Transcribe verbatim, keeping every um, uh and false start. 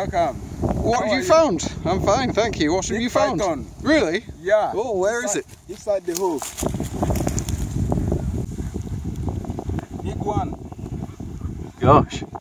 welcome. What How have you, you found? I'm fine, thank you. What have Big you found? python. Really? Yeah. Oh, where inside, is it? Inside the hole. Big one. Gosh.